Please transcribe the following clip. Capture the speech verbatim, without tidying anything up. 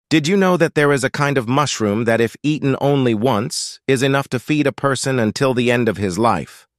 Did you know that there is a kind of mushroom that, if eaten only once, is enough to feed a person until the end of his life?